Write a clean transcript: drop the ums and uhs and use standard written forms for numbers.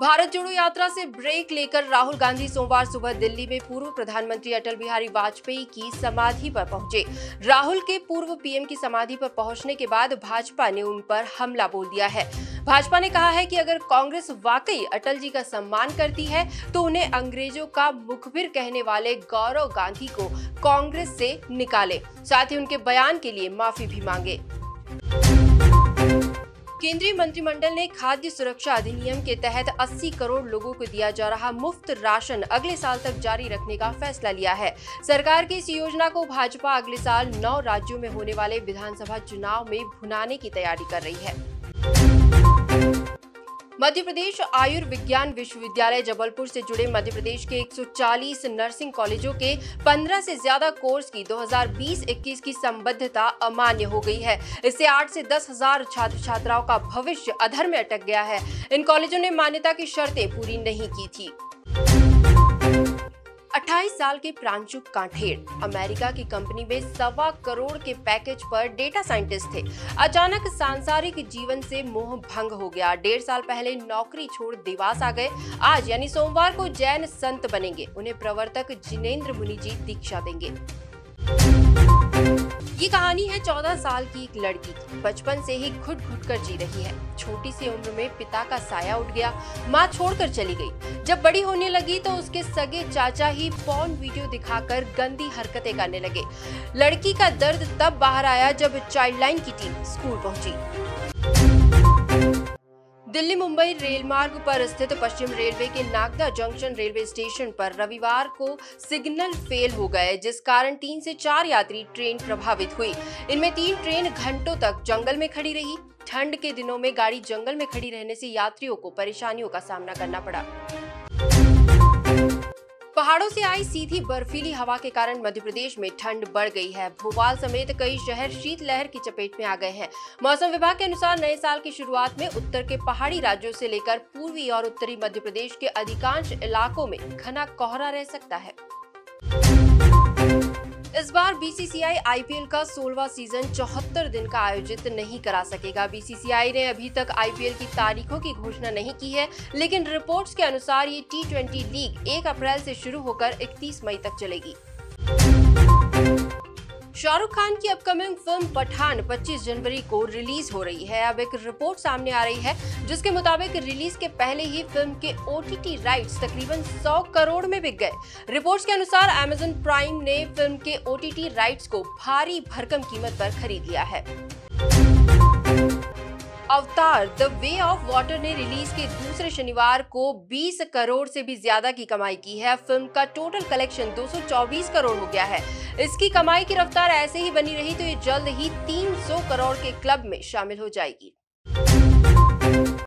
भारत जोड़ो यात्रा से ब्रेक लेकर राहुल गांधी सोमवार सुबह दिल्ली में पूर्व प्रधानमंत्री अटल बिहारी वाजपेयी की समाधि पर पहुंचे। राहुल के पूर्व पीएम की समाधि पर पहुंचने के बाद भाजपा ने उन पर हमला बोल दिया है। भाजपा ने कहा है कि अगर कांग्रेस वाकई अटल जी का सम्मान करती है तो उन्हें अंग्रेजों का मुखबिर कहने वाले गौरव गांधी को कांग्रेस से निकाले, साथ ही उनके बयान के लिए माफी भी मांगे। केंद्रीय मंत्रिमंडल ने खाद्य सुरक्षा अधिनियम के तहत 80 करोड़ लोगों को दिया जा रहा मुफ्त राशन अगले साल तक जारी रखने का फैसला लिया है। सरकार की इस योजना को भाजपा अगले साल 9 राज्यों में होने वाले विधानसभा चुनाव में भुनाने की तैयारी कर रही है। मध्य प्रदेश आयुर्विज्ञान विश्वविद्यालय जबलपुर से जुड़े मध्य प्रदेश के 140 नर्सिंग कॉलेजों के 15 से ज्यादा कोर्स की 2020-21 की संबद्धता अमान्य हो गई है। इससे 8 से 10 हजार छात्र छात्राओं का भविष्य अधर में अटक गया है। इन कॉलेजों ने मान्यता की शर्तें पूरी नहीं की थी। 28 साल के प्रांशुक कांठेड़ अमेरिका की कंपनी में 1.25 करोड़ के पैकेज पर डेटा साइंटिस्ट थे। अचानक सांसारिक जीवन से मोह भंग हो गया। 1.5 साल पहले नौकरी छोड़ देवास आ गए। आज यानी सोमवार को जैन संत बनेंगे। उन्हें प्रवर्तक जिनेंद्र मुनि जी दीक्षा देंगे। ये कहानी है 14 साल की एक लड़की की। बचपन से ही घुट घुट कर जी रही है। छोटी सी उम्र में पिता का साया उठ गया, माँ छोड़कर चली गई। जब बड़ी होने लगी तो उसके सगे चाचा ही पॉर्न वीडियो दिखाकर गंदी हरकतें करने लगे। लड़की का दर्द तब बाहर आया जब चाइल्डलाइन की टीम स्कूल पहुंची। दिल्ली मुंबई रेल मार्ग पर स्थित पश्चिम रेलवे के नागदा जंक्शन रेलवे स्टेशन पर रविवार को सिग्नल फेल हो गए, जिस कारण 3 से 4 यात्री ट्रेन प्रभावित हुई। इनमें 3 ट्रेन घंटों तक जंगल में खड़ी रही। ठंड के दिनों में गाड़ी जंगल में खड़ी रहने से यात्रियों को परेशानियों का सामना करना पड़ा। पहाड़ों से आई सीधी बर्फीली हवा के कारण मध्य प्रदेश में ठंड बढ़ गई है। भोपाल समेत कई शहर शीतलहर की चपेट में आ गए हैं। मौसम विभाग के अनुसार नए साल की शुरुआत में उत्तर के पहाड़ी राज्यों से लेकर पूर्वी और उत्तरी मध्य प्रदेश के अधिकांश इलाकों में घना कोहरा रह सकता है। इस बार बीसीसीआई आईपीएल का 16वां सीजन 74 दिन का आयोजित नहीं करा सकेगा। बीसीसीआई ने अभी तक आईपीएल की तारीखों की घोषणा नहीं की है, लेकिन रिपोर्ट्स के अनुसार ये T20 लीग 1 अप्रैल से शुरू होकर 31 मई तक चलेगी। शाहरुख खान की अपकमिंग फिल्म पठान 25 जनवरी को रिलीज हो रही है। अब एक रिपोर्ट सामने आ रही है जिसके मुताबिक रिलीज के पहले ही फिल्म के OTT राइट्स तकरीबन 100 करोड़ में बिक गए। रिपोर्ट्स के अनुसार Amazon प्राइम ने फिल्म के OTT राइट्स को भारी भरकम कीमत पर खरीद लिया है। Avatar the way of water ने रिलीज के दूसरे शनिवार को 20 करोड़ से भी ज्यादा की कमाई की है। फिल्म का टोटल कलेक्शन 224 करोड़ हो गया है। इसकी कमाई की रफ्तार ऐसे ही बनी रही तो ये जल्द ही 300 करोड़ के क्लब में शामिल हो जाएगी।